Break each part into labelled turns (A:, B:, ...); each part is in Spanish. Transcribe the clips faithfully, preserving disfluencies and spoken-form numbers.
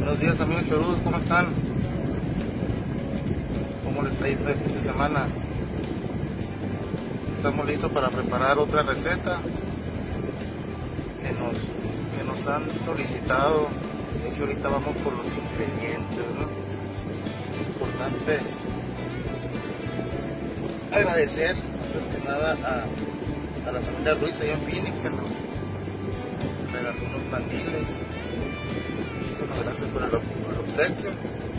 A: Buenos días amigos chorudos, ¿cómo están? ¿Cómo les está yendo el fin de semana? Estamos listos para preparar otra receta que nos, que nos han solicitado. De hecho ahorita vamos por los ingredientes, ¿no? Es importante agradecer antes que nada a, a la familia Ruiz allá en Phoenix que nos regaló unos mandiles. Muchísimas gracias por el, por el obsequio.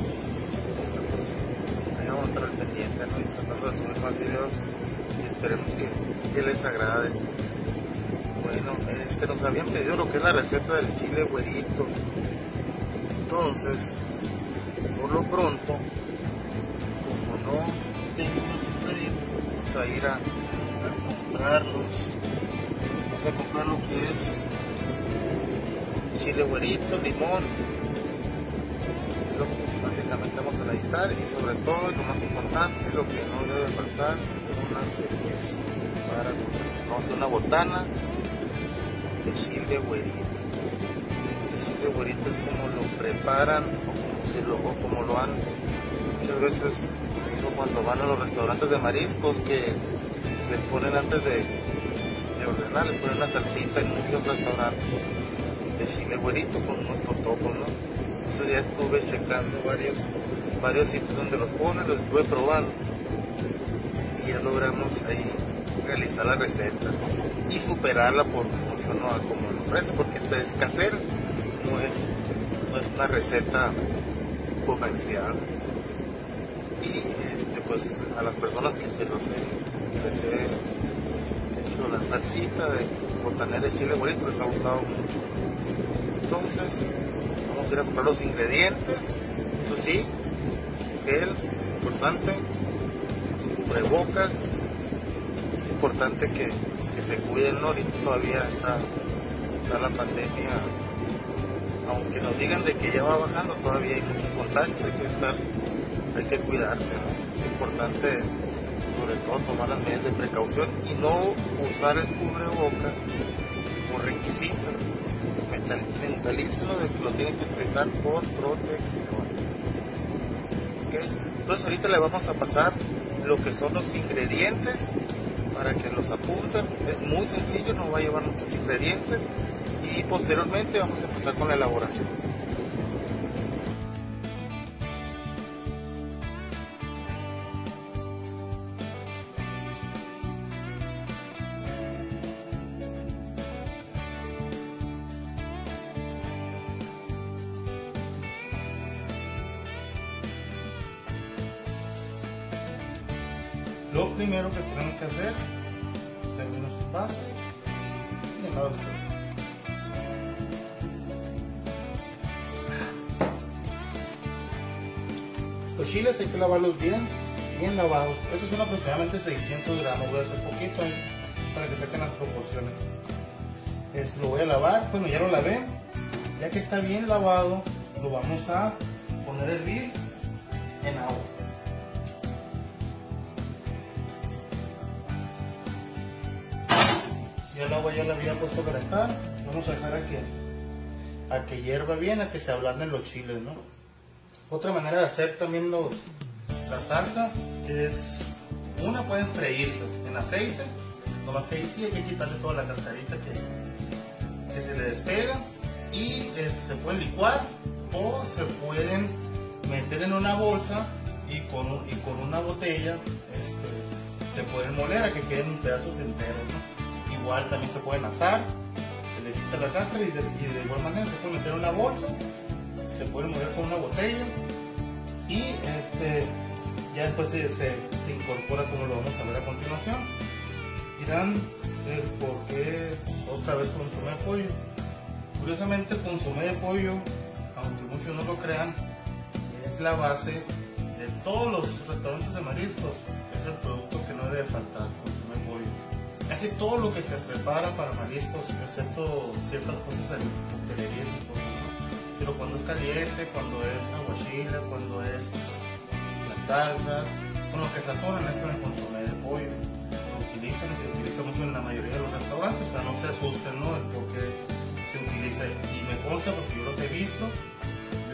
A: Ahí vamos a estar al pendiente, ¿no? Y tratando de subir más videos y esperemos que, que les agrade. Bueno, este, nos habían pedido lo que es la receta del chile güerito. Entonces, por lo pronto, como no tengo los ingredientes, vamos a ir a, a comprarlos. Vamos a comprar lo que es chile güerito, limón, lo que básicamente vamos a necesitar, y sobre todo, y lo más importante, lo que no debe faltar, una cerveza para comer. Vamos a hacer una botana de chile güerito. El chile güerito es como lo preparan, o como, si lo, o como lo han muchas veces cuando van a los restaurantes de mariscos, que les ponen antes de, de ordenar, les ponen una salsita en muchos restaurantes de chile güerito con unos totopos, ¿no? Entonces ya estuve checando varios, varios sitios donde los ponen, los estuve probando y ya logramos ahí realizar la receta y superarla por mucho, ¿no? A como lo ofrece, porque esta es casera, no es, no es una receta comercial. Y este, pues a las personas que se los he, que les he hecho la salsita de botanera de chile güerito les ha gustado mucho. Entonces vamos a ir a comprar los ingredientes. Eso sí, gel, importante, cubrebocas. Es importante que, que se cuiden, ¿no? Ahorita todavía está, está la pandemia, aunque nos digan de que ya va bajando, todavía hay muchos contagios, hay que estar, hay que cuidarse, ¿no? Es importante sobre todo tomar las medidas de precaución y no usar el cubrebocas como requisito. Mentalícenlo de que lo tienen que utilizar por protección. ¿Okay? Entonces ahorita le vamos a pasar lo que son los ingredientes para que los apunten. Es muy sencillo, no va a llevar muchos ingredientes, y posteriormente vamos a empezar con la elaboración. Lo primero que tenemos que hacer es servirnos un vaso y llamar a ustedes. Los chiles hay que lavarlos bien, bien lavados. Estos son aproximadamente seiscientos gramos, voy a hacer poquito ahí para que saquen las proporciones. Este, lo voy a lavar, bueno ya lo lavé, ya que está bien lavado, lo vamos a poner a hervir en agua. Ya el agua ya la había puesto a calentar, vamos a dejar a que, a que hierva bien, a que se ablanden los chiles, ¿no? Otra manera de hacer también los, la salsa es, una, pueden freírse en aceite, nomás que ahí sí hay que quitarle toda la cascarita que, que se le despega, y este, se pueden licuar o se pueden meter en una bolsa y con, y con una botella este, se pueden moler a que queden pedazos enteros, ¿no? Igual también se pueden asar, se le quita la cáscara y de, y de igual manera se puede meter en una bolsa, se puede moler con una botella y este, ya después se, se, se incorpora como lo vamos a ver a continuación. Dirán eh, por qué otra vez consomé de pollo. Curiosamente el consomé de pollo, aunque muchos no lo crean, es la base de todos los restaurantes de mariscos, es el producto que no debe faltar, consomé de pollo. Casi todo lo que se prepara para mariscos, excepto ciertas cosas en coctelería y esas cosas, ¿no? Pero cuando es caliente, cuando es aguachile, cuando es las salsas, con lo que sazonan es con el consomé de pollo. Lo utilizan y se utiliza mucho en la mayoría de los restaurantes, o sea, no se asusten, ¿no? El por qué se utiliza, y me consta porque yo los he visto,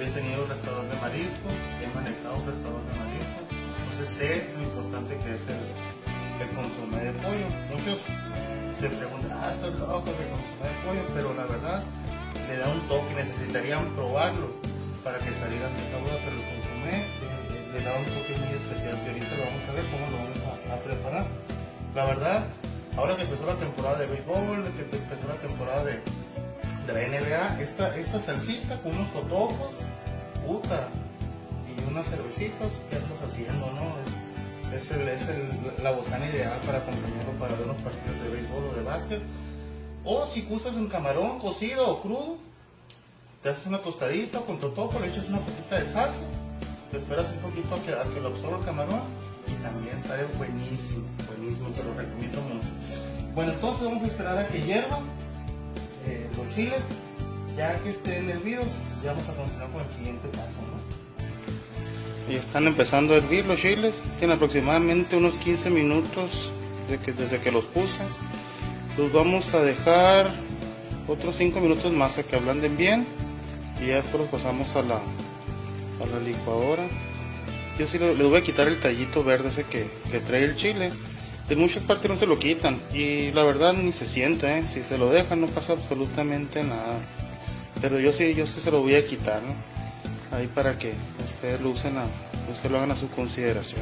A: he tenido restaurantes de marisco, he manejado restaurantes de marisco, entonces sé lo importante que es el, el consomé de pollo. Muchos se preguntan, ah, estoy loco que consomé de pollo, pero la verdad le da un toque, necesitarían probarlo para que salieran de esa duda, pero el consomé le, le da un toque muy especial, que ahorita lo vamos a ver cómo lo vamos a, a preparar. La verdad, ahora que empezó la temporada de béisbol, que empezó la temporada de, de la N B A, esta, esta salsita con unos totopos, puta, y unas cervecitas, ¿qué andas haciendo, no? Es, es, el, es el, la botana ideal para acompañarlo para ver unos partidos de béisbol o de básquet. O si gustas un camarón cocido o crudo, te haces una tostadita con totopo, le echas una poquita de salsa, te esperas un poquito a que, a que lo absorba el camarón y también sabe buenísimo, buenísimo, se lo recomiendo mucho. Bueno, entonces vamos a esperar a que hiervan eh, los chiles, ya que estén hervidos, ya vamos a continuar con el siguiente paso, ¿no? Y están empezando a hervir los chiles, tienen aproximadamente unos quince minutos de que, desde que los puse. Los vamos a dejar otros cinco minutos más a que ablanden bien y ya después los pasamos a la, a la licuadora. Yo sí le, le voy a quitar el tallito verde ese que, que trae el chile. En muchas partes no se lo quitan y la verdad ni se siente, ¿eh? Si se lo dejan no pasa absolutamente nada. Pero yo sí, yo sí se lo voy a quitar, ¿no? Ahí para que ustedes lo usen, a, ustedes lo hagan a su consideración.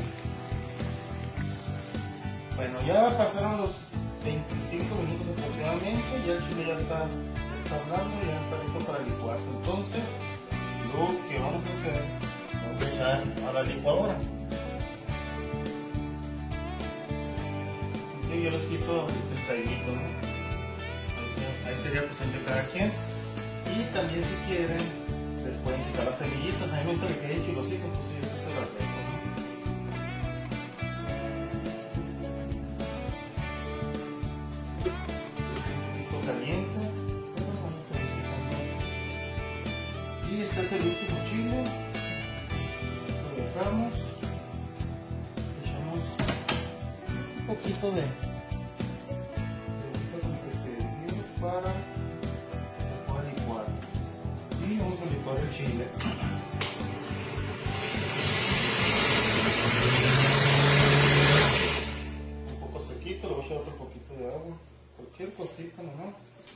A: Bueno, ya pasaron los veinticinco minutos aproximadamente, ya el chile ya está, está hablando, ya está listo para licuarse. Entonces, lo que vamos a hacer, vamos a echar a la licuadora. Y yo les quito el tallito, ¿no? Ahí sería cuestión de cada quien. Y también si quieren, les pueden quitar las semillitas. A mí me gusta que queden chilositos, entonces yo se las dejo, ¿no? Caliente, y este es el último chile, lo dejamos, echamos un poquito de, de que se hirvió para que se pueda licuar, y vamos a licuar el chile. Un poco sequito, le voy a echar otro poquito de agua. Cualquier cosita nomás.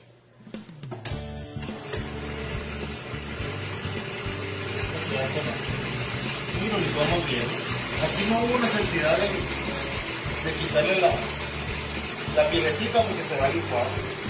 A: Y lo licuamos bien. Aquí no hubo necesidad de, de quitarle la, la pielecita porque se va a licuar.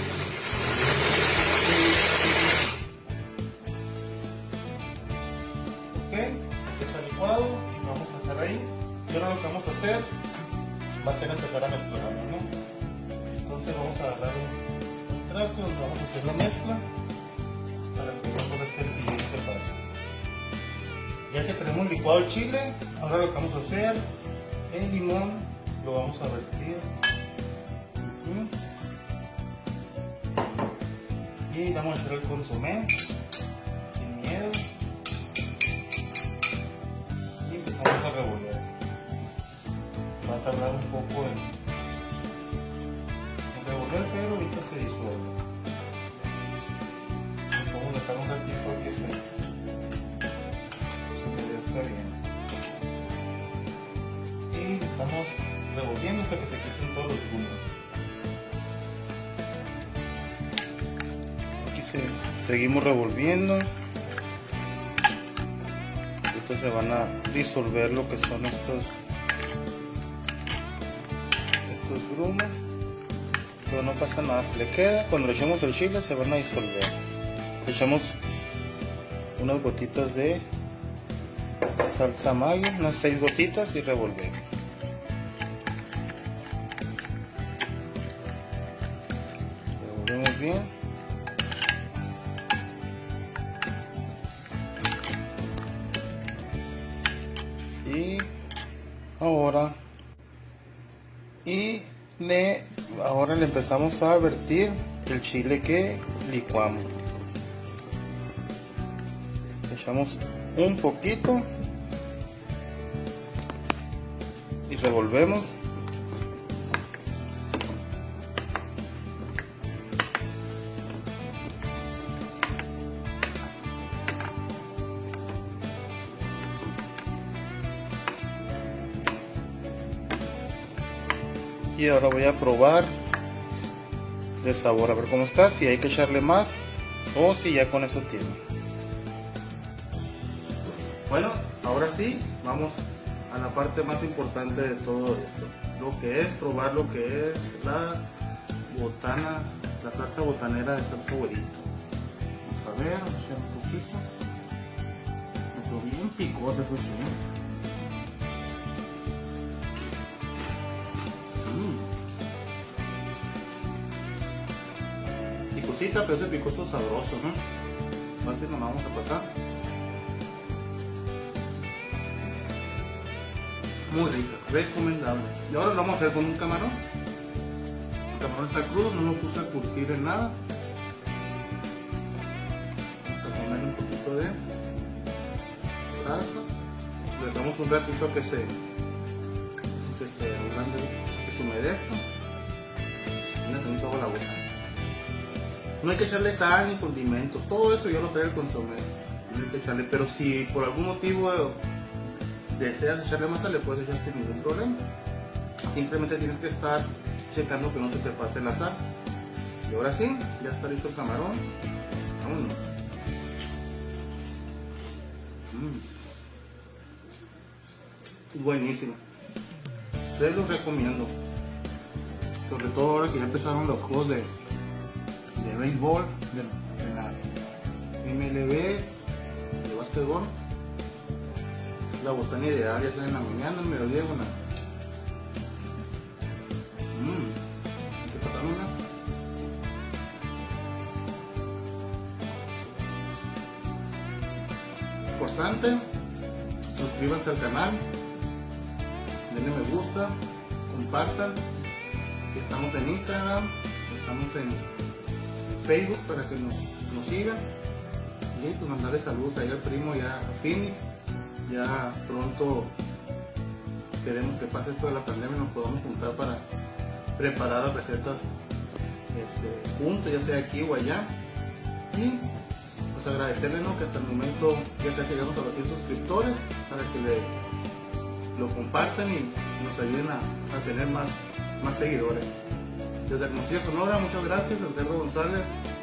A: Ok, está licuado y vamos a estar ahí. Y ahora lo que vamos a hacer va a ser empezar a mezclarlo, ¿no? Entonces vamos a agarrar un, un trazo donde vamos a hacer la mezcla para que vamos a hacer el siguiente paso. Ya que tenemos licuado el chile, ahora lo que vamos a hacer, el limón lo vamos a vertir aquí. Y vamos a echar el consomé sin miedo y empezamos a revolver. Va a tardar un poco en revolver, pero ahorita se disuelve. Vamos a dejar un ratito que se, se humedezca bien. Y estamos revolviendo hasta que se quiten todos los grumos. Aquí se, seguimos revolviendo. Estos se van a disolver lo que son estos, estos grumos. Pero no pasa nada, si le queda, cuando le echemos el chile se van a disolver. Le echamos unas gotitas de salsa Maggi, unas seis gotitas y revolvemos. Revolvemos bien. Y ahora, y le ahora le empezamos a vertir el chile que licuamos. Le echamos un poquito y revolvemos. Y ahora voy a probar de sabor, a ver cómo está, si hay que echarle más o si ya con eso tiene. Bueno, ahora sí, vamos a la parte más importante de todo esto, lo que es probar lo que es la botana, la salsa botanera de salsa güerito. Vamos a ver, vamos a echar un poquito. Pero bien picosa, eso sí. Mm. Picosita, pero ese picoso sabroso, ¿no? Así nos vamos a pasar. Muy rica, recomendable. Y ahora lo vamos a hacer con un camarón. El camarón está crudo, no lo puse a curtir en nada. Vamos a ponerle un poquito de salsa. Le damos un ratito que se que se ablande, que se humedezca. Y le tenemos toda la boca. No hay que echarle sal ni condimentos, todo eso ya lo trae el consomé. No hay que echarle, pero si por algún motivo deseas echarle más sal, le puedes echar sin ningún problema. Simplemente tienes que estar checando que no se te pase la sal. Y ahora sí, ya está listo el camarón. Vámonos. Mm. Buenísimo. Les lo recomiendo. Sobre todo ahora que ya empezaron los juegos de, de béisbol, de, de la M L B, de básquetbol. La botana ideal, ya sea en la mañana, en el mediodía o en la... Mmm, hay que pasar una. Importante, suscríbanse al canal, denle me gusta, compartan. Estamos en Instagram, estamos en Facebook para que nos, nos sigan. Y pues mandarle saludos ahí al primo, ya a Phoenix. Ya pronto queremos que pase esto de la pandemia y nos podamos juntar para preparar las recetas este, juntos, ya sea aquí o allá. Y pues agradecerles, ¿no?, que hasta el momento ya casi llegamos a los cien suscriptores, para que le, lo compartan y nos ayuden a, a tener más, más seguidores. Desde Hermosillo, Sonora, muchas gracias, Edgardo González.